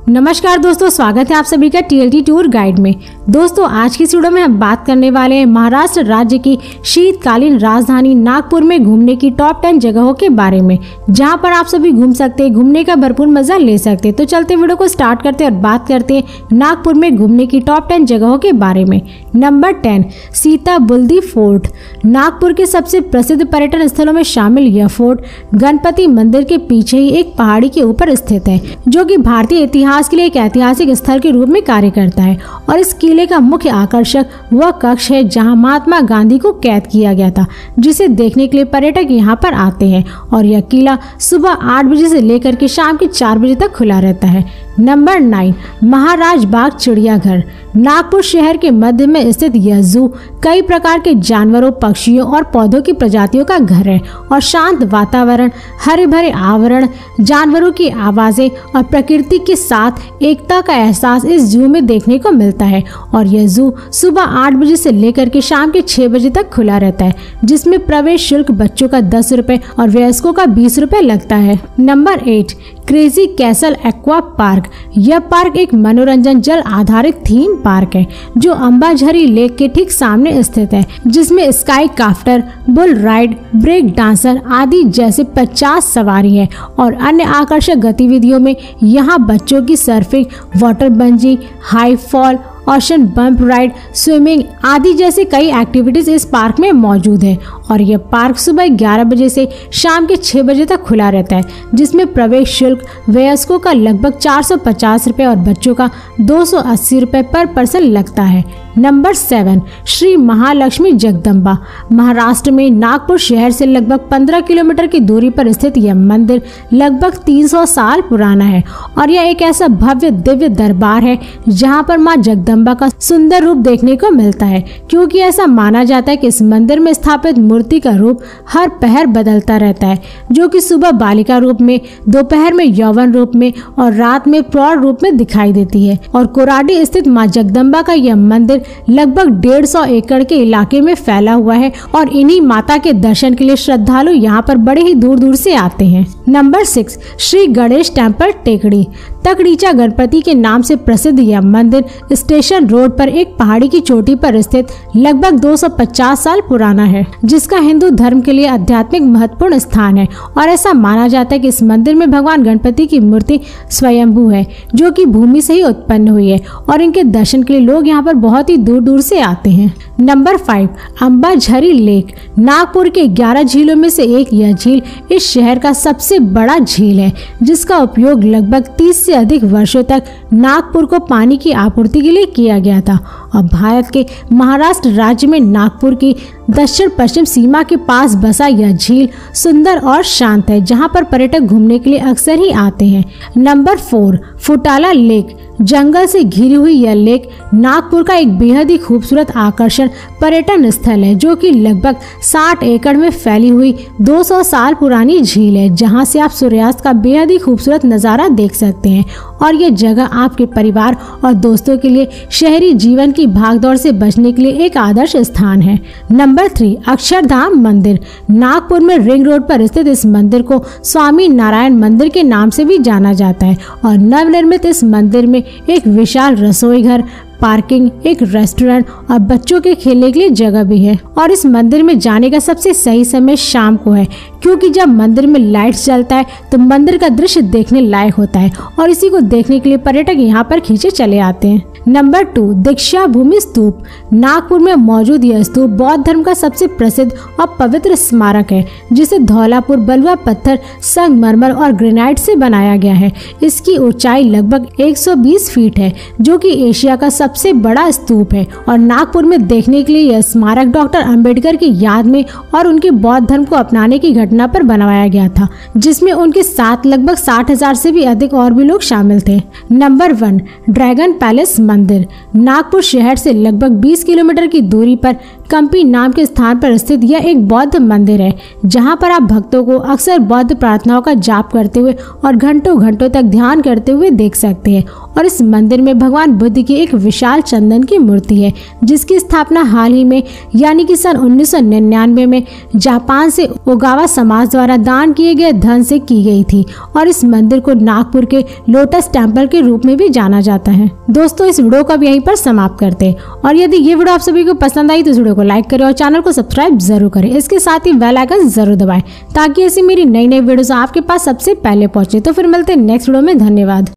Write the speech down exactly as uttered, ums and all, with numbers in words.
नमस्कार दोस्तों, स्वागत है आप सभी का टीएलटी टूर गाइड में। दोस्तों आज की इस वीडियो में हम बात करने वाले हैं महाराष्ट्र राज्य की शीतकालीन राजधानी नागपुर में घूमने की टॉप टेन जगहों के बारे में, जहां पर आप सभी घूम सकते हैं, घूमने का भरपूर मजा ले सकते हैं। तो चलते वीडियो को स्टार्ट करते हैं और बात करते हैं नागपुर में घूमने की टॉप टेन जगहों के बारे में। Number ten, Sita Buldi fort. Nagpur के सबसे प्रसिद्ध पर्यटन स्थलों में शामिल यह फोर्ट गणपति मंदिर के पीछे ही एक पहाड़ी के ऊपर स्थित है, जो कि भारतीय इतिहास के लिए एक ऐतिहासिक स्थल के रूप में कार्य करता है। और इस किले का मुख्य आकर्षक वह कक्ष है जहां महात्मा गांधी को कैद किया गया था, जिसे देखने के लिए पर्यटक यहां पर आते हैं। और यह किला सुबह आठ बजे से लेकर के शाम के चार बजे तक खुला रहता है। नंबर नाइन, महाराज बाग चिड़ियाघर। नागपुर शहर के मध्य में स्थित यह जू कई प्रकार के जानवरों, पक्षियों और पौधों की प्रजातियों का घर है। और शांत वातावरण, हरे भरे आवरण, जानवरों की आवाजें और प्रकृति के साथ एकता का एहसास इस जू में देखने को मिलता है। और यह जू सुबह आठ बजे से लेकर के शाम के छह बजे तक खुला रहता है, जिसमें प्रवेश शुल्क बच्चों का दस रुपए और वयस्कों का बीस रुपए लगता है। Number eight, crazy castle aqua park. यह पार्क एक मनोरंजन जल आधारित थीम पार्क है, जो अंबाझरी लेक के ठीक सामने स्थित है, जिसमें sky crafter, bull ride, break dancer आदि जैसे पचास सवारी है। और अन्य आकर्षक गतिविधियों में यहाँ बच्चों की surfing, water bungee, high fall, ocean bump ride, swimming आदि जैसे कई एक्टिविटीज इस पार्क में मौजूद है। और यह पार्क सुबह ग्यारह बजे से शाम के छह बजे तक खुला रहता है, जिसमें प्रवेश शुल्क वयस्कों का लगभग चार सौ पचास रुपए और बच्चों का दो सौ अस्सी रुपए पर पर्सन लगता है। Number seven, Shri Mahalakshmi Jagdamba. महाराष्ट्र में नागपुर शहर से लगभग पंद्रह किलोमीटर की दूरी पर स्थित यह मंदिर लगभग तीन सौ साल पुराना है। और यह एक ऐसा भव्य दिव्य दरबार है जहां पर मां जगदम्बा का सुंदर रूप देखने को मिलता है, क्योंकि ऐसा माना जाता है कि इस मंदिर में स्थापित मूर्ति का रूप हर पहर बदलता रहता है, जो कि सुबह बालिका रूप में, दोपहर में यौवन रूप में और रात में प्रौढ़ रूप में दिखाई देती है। और कोराडी स्थित मां जगदम्बा का यह मंदिर लगभग डेढ़ सौ एकड़ के इलाके में फैला हुआ है। और इन्हीं माता के दर्शन के लिए श्रद्धालु यहाँ पर बड़े ही दूर दूर से आते हैं। Number six, Shri Ganesh temple Tekdi. तकड़ीचा गणपति के नाम से प्रसिद्ध यह मंदिर स्टेशन रोड पर एक पहाड़ी की चोटी पर स्थित लगभग दो सौ पचास साल पुराना है, जिसका हिंदू धर्म के लिए आध्यात्मिक महत्वपूर्ण स्थान है। और ऐसा माना जाता है कि इस मंदिर में भगवान गणपति की मूर्ति स्वयंभू है, जो कि भूमि से ही उत्पन्न हुई है। और इनके दर्शन के लिए लोग यहाँ पर बहुत ही दूर दूर से आते हैं। Number five, Ambazari lake. Nagpur के ग्यारह झीलों में से एक यह झील इस शहर का सबसे बड़ा झील है, जिसका उपयोग लगभग तीस से अधिक वर्षों तक नागपुर को पानी की आपूर्ति के लिए किया गया था। और भारत के महाराष्ट्र राज्य में नागपुर की दक्षिण पश्चिम सीमा के पास बसा यह झील सुंदर और शांत है, जहां पर पर्यटक घूमने के लिए अक्सर ही आते हैं। Number four, Futala lake. जंगल से घिरी हुई यह लेक नागपुर का एक बेहद ही खूबसूरत आकर्षण पर्यटन स्थल है, जो कि लगभग साठ एकड़ में फैली हुई दो सौ साल पुरानी झील है, जहां से आप सूर्यास्त का बेहद ही खूबसूरत नज़ारा देख सकते हैं। और यह जगह आपके परिवार और दोस्तों के लिए शहरी जीवन की भागदौड़ से बचने के लिए एक आदर्श स्थान है। नंबर थ्री, अक्षरधाम मंदिर। नागपुर में रिंग रोड पर स्थित इस मंदिर को स्वामी नारायण मंदिर के नाम से भी जाना जाता है। और नवनिर्मित इस मंदिर में एक विशाल रसोई घर, पार्किंग, एक रेस्टोरेंट और बच्चों के खेलने के लिए जगह भी है। और इस मंदिर में जाने का सबसे सही समय शाम को है, क्योंकि जब मंदिर में लाइट्स जलता है तो मंदिर का दृश्य देखने लायक होता है। और इसी को देखने के लिए पर्यटक यहाँ पर खींचे चले आते हैं। Number two, Deeksha Bhoomi stupa. नागपुर में मौजूद यह स्तूप बौद्ध धर्म का सबसे प्रसिद्ध और पवित्र स्मारक है, जिसे धौलापुर बलुआ पत्थर, संगमरमर और ग्रेनाइट से बनाया गया है। इसकी ऊंचाई लगभग एक सौ बीस फीट है, जो कि एशिया का सबसे बड़ा स्तूप है। और नागपुर में देखने के लिए यह स्मारक डॉक्टर अंबेडकर की याद में और उनके बौद्ध धर्म को अपनाने की घटना पर बनाया गया था, जिसमें उनके साथ लगभग साठ हजार से भी अधिक और भी लोग शामिल थे। नंबर वन, ड्रैगन पैलेस मंदिर। नागपुर शहर से लगभग बीस किलोमीटर की दूरी पर कंपी नाम के स्थान पर स्थित यह एक बौद्ध मंदिर है, जहां पर आप भक्तों को अक्सर बौद्ध प्रार्थनाओं का जाप करते हुए और घंटों घंटों तक ध्यान करते हुए देख सकते हैं। और इस मंदिर में भगवान बुद्ध की एक विशाल चंदन की मूर्ति है, जिसकी स्थापना हाल ही में यानी कि सन उन्नीस सौ निन्यानवे में जापान से ओगावा समाज द्वारा दान किए गए धन से की गई थी। और इस मंदिर को नागपुर के लोटस टेम्पल के रूप में भी जाना जाता है। दोस्तों, इस वीडियो को अब यहीं पर समाप्त करते हैं। और यदि ये वीडियो आप सभी को पसंद आई तो इस वीडियो को लाइक करें और चैनल को सब्सक्राइब जरूर करें। इसके साथ ही बेल आइकन जरूर दबाएं ताकि ऐसी मेरी नई नई वीडियोस आपके पास सबसे पहले पहुंचे। तो फिर मिलते हैं नेक्स्ट वीडियो में। धन्यवाद।